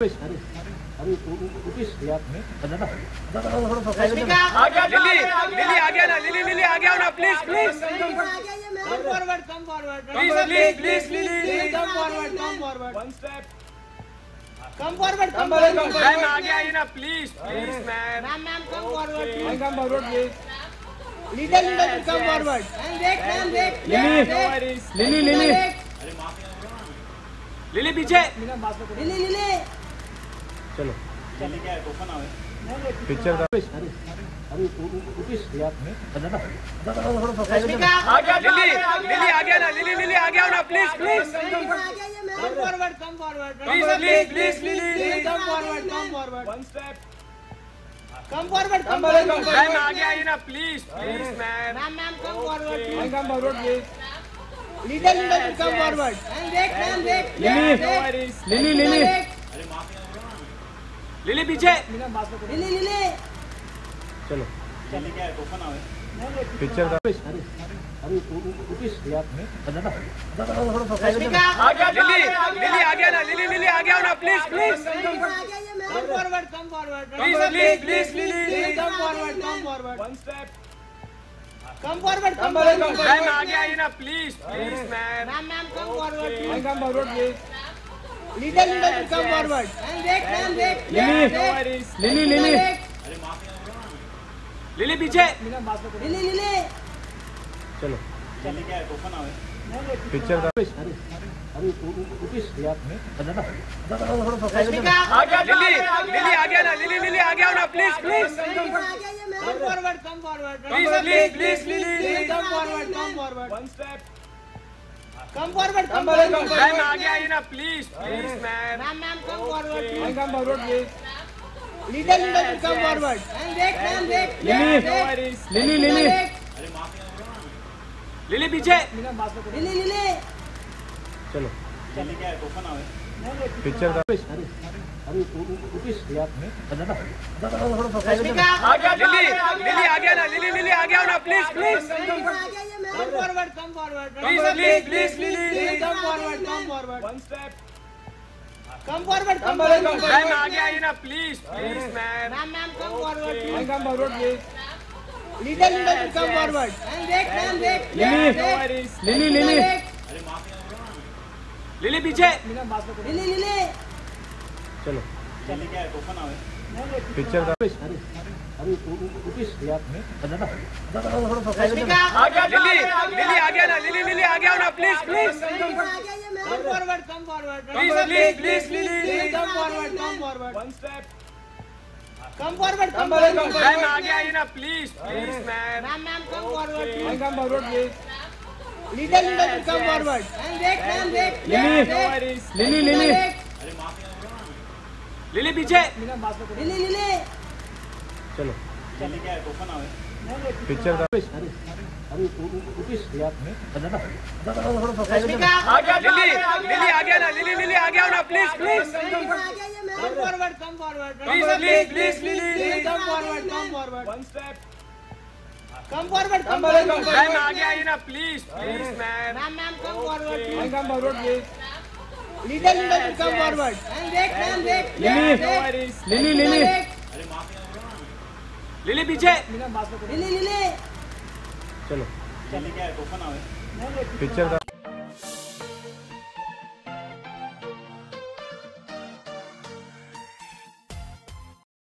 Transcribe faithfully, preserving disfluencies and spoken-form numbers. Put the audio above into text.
अरे अरे उठिस यार दादा दादा थोड़ा सा आ गया लिली लिली आ गया ना लिली लिली आ गया ना please please Come forward, come forward. Please please please Lily Come forward, come forward. One step Come forward, come ma'am forward. आ गया ये ना please please ma'am Ma'am, ma'am, come forward. please. Come forward please Little, little, come forward. And wait, ma'am, wait. Lily Wait, wait. Lily Lily Lily पीछे Lily, Lily. चलो picture का अरे अरे उठिस यार दादा दादा थोड़ा सा आ गया लिली लिली आ गया ना लिली लिली आ गया ना please please Come forward, come forward. Please please please Lily Come forward, come forward. One step Come forward, come ma'am forward. आ गया ये ना please please ma'am Ma'am, ma'am, come forward. please. Come forward please Little, little, come forward. And wait, ma'am, wait. Lily Wait. Lily Lily Wait. Lily पीछे Lily, Lily. चलो picture का अरे अरे उठिस यार दादा दादा थोड़ा सा आ गया लिली लिली आ गया ना लिली लिली आ गया ना please please Come forward, come forward. Please please please Lily Come forward, come forward. One step Come forward, come forward. Ma'am आ गया ये ना please please ma'am Ma'am, ma'am, come forward. please. Come forward please Little, little, come forward. And wait, ma'am, wait. Lily Wait. Lily Lily Wait. Lily पीछे Lily, Lily. चलो picture का अरे अरे उठिस यार दादा दादा थोड़ा सा आ गया लिली लिली आ गया ना लिली लिली आ गया ना please please Come forward, come forward. Please please please Lily Come forward, come forward. One step Come forward, come forward. Ma'am आ गया ये ना please please ma'am Ma'am, ma'am, come forward. please. Come forward please Little, little, come forward. And wait, ma'am, wait. Lily Wait. Lily Lily Wait. Lily पीछे Lily, Lily. चलो picture का अरे अरे उठिस यार दादा दादा थोड़ा सा आ गया लिली लिली आ गया ना लिली लिली आ गया ना please please Come forward, come forward. Please please please Lily Come forward, come forward. One step Come forward, come forward. Ma'am आ गया ये ना please please ma'am Ma'am, ma'am, come forward. please. Come forward please Little, little, come forward. And wait, ma'am, wait. Lily Wait. Lily Lily Wait. Lily पीछे Lily, Lily. चलो picture का अरे अरे उठिस यार दादा दादा थोड़ा सा आ गया लिली लिली आ गया ना लिली लिली आ गया ना please please Come forward, come forward. Please please please Lily Come forward, come forward. One step Come forward, come forward. Ma'am आ गया ये ना please please ma'am Ma'am, ma'am, come forward. please. Come forward please Little, little, come forward. And wait, ma'am, wait. Lily Wait. Lily Lily Wait. Lily पीछे Lily, Lily. चलो picture का अरे अरे उठिस यार दादा दादा थोड़ा सा आ गया लिली लिली आ गया ना लिली लिली आ गया ना please please Come forward, come forward. Please please please Lily Come forward, come forward. One step Come forward, come forward. Ma'am आ गया ये ना please please ma'am Ma'am, ma'am, come forward. please. Come forward please Little, little, come forward. And wait, ma'am, wait. Lily Wait. Lily Lily Wait. Lily पीछे Lily, Lily. चलो picture का